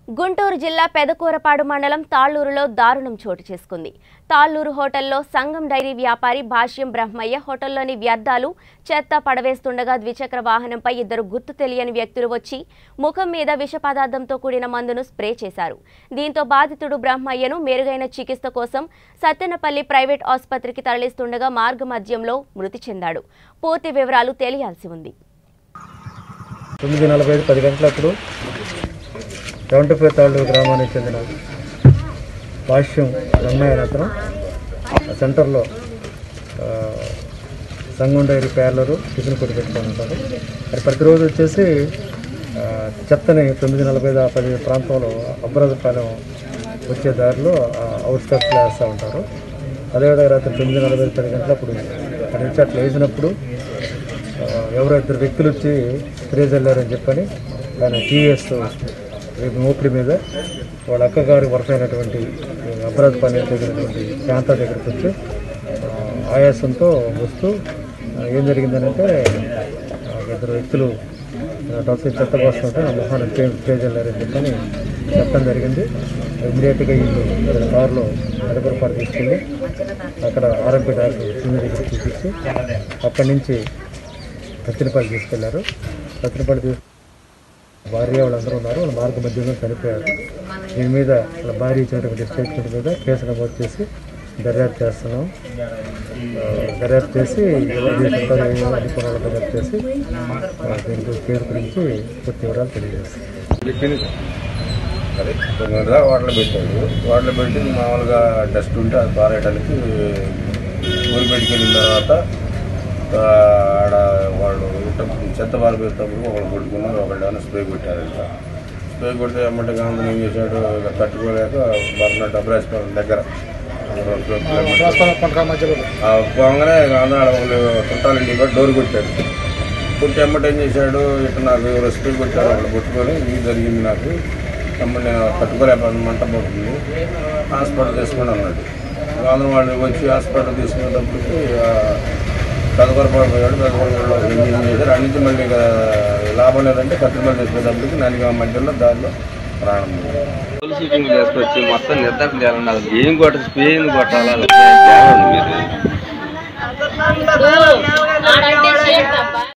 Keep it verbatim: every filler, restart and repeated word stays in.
గుంటూరు జిల్లా పెదకూరపాడు మండలం తాళ్లూరులో దారుణం చోటు చేసుకుంది. తాళ్లూరు హోటల్లో సంగం డైరీ వ్యాపారి భాష్యం బ్రహ్మయ్య హోటల్లోని వ్యర్థాలు చెత్త పడవేస్తుండగా ద్విచక్ర వాహనంపై ఇద్దరు గుర్తు తెలియని వ్యక్తులు వచ్చి ముఖం మీద విష పదార్థంతో కూడిన మందును స్ప్రే చేశారు. దీంతో బాధితుడు బ్రహ్మయ్యను మెరుగైన చికిత్స కోసం సత్తెనపల్లి ప్రైవేట్ ఆసుపత్రికి తరలిస్తుండగా మార్గ మధ్యంలో మృతి చెందాడు. పూర్తి వివరాలు తెలియాల్సి ఉంది. తొమ్మిది నలభై ఐదు పది గంటలప్పుడు రౌండ్పేట తాళ్లూరు గ్రామానికి చెందిన భాష్యం బ్రహ్మయ్య అతను సెంటర్లో సంగం డైరీ ప్యార్లరు టిఫిన్ కొట్టి పెట్టుకొని ఉంటారు. అది ప్రతిరోజు వచ్చేసి చెత్తని తొమ్మిది నలభై ఐదు పది ప్రాంతంలో అబ్రాజపాలెం వచ్చే దారిలో అవుట్ స్టెప్స్లో వేస్తూ ఉంటారు. అదేవిధంగా రాత్రి తొమ్మిది నలభై ఐదు పది గంటలప్పుడు అక్కడి నుంచి అట్లా వేసినప్పుడు ఎవరో ఇద్దరు వ్యక్తులు వచ్చి స్ప్రే చల్లారని చెప్పని ఆయన టీవీఎస్ మోపిడి మీద వాళ్ళ అక్కగారి వరుస అయినటువంటి అబ్రాజపాలెం దగ్గరటువంటి శాంత దగ్గరికి వచ్చి ఆయాసంతో వస్తూ ఏం జరిగిందనంటే ఇద్దరు వ్యక్తులు డాక్టర్ చెత్త వస్తుంటే నా మొహాన్ని స్ప్రే స్ప్రే చల్లారని చెప్పని చెప్పడం జరిగింది. ఇమీడియట్గా వీళ్ళు కారులో పెదకూరపాడు తీసుకెళ్ళి అక్కడ ఆర్ఎంపీ డాక్టర్ సీనియర్ దగ్గర చూపించి అక్కడి నుంచి సత్తెనపల్లి తీసుకెళ్లారు. సత్తెనపల్లి తీసుకు భార్య వాళ్ళందరూ ఉన్నారు. వాళ్ళ మార్గ మధ్యంలో చనిపోయారు. దీని మీద వాళ్ళ భార్య ఇచ్చినటువంటి స్టేట్మెంట్ మీద కేసు నమోదు చేసి దర్యాప్తు చేస్తున్నాం. దర్యాప్తు చేసి అధికారుల దర్యాప్తు చేసి దీనికి కేసు గురించి పూర్తి వివరాలు తెలియజేస్తాం. అదే తొమ్మిదిగా వాటర్ పెట్టాడు. వాటర్ పెట్టి మామూలుగా డస్ట్ ఉంటే అది పారేయడానికి ఊరి బయటికి వెళ్ళిన తర్వాత ఆడ వాళ్ళు చెత్త పారిపోయేటప్పుడు ఒకళ్ళు కొట్టుకున్నారు, ఒకళ్ళు ఏమైనా స్ప్రే కొట్టారంట. స్ప్రే కొడితే అమ్మటి గాంధీ ఏం చేశాడు, ఇక తట్టుకోలేక బర్నట్ అబ్రాజపాలెం దగ్గర పోగానే గాంధీ ఆడ వాళ్ళు చుట్టాలింటి కూడా డోర్ కొట్టాడు. కొట్టి అమ్మటి ఏం చేశాడు, ఇట్లా నాకు ఎవరు స్ప్రే కొట్టారు వాళ్ళు కొట్టుకొని ఇది జరిగింది, నాకు అమ్మటి నేను తట్టుకోలేకపోతే మంట పోతుంది, హాస్పిటల్ తీసుకొని అన్నాడు. గాంధీ వాళ్ళు వచ్చి హాస్పిటల్ తీసుకునేటప్పటికి పెదకూరపాడు పోయాడు. పెదకూరపాడులో ఏం చేశారు, అన్నింటి మళ్ళీ లాభం లేదంటే కట్టుబడి తీసుకునేటప్పటికి నన్ను మధ్యలో దారిలో ప్రాణం షూటింగ్ చేసుకొచ్చి మొత్తం నిర్ధారణ చేయాలండి. ఏం కొట్ట స్ప్రే ఎందుకు కొట్టాలి మీరు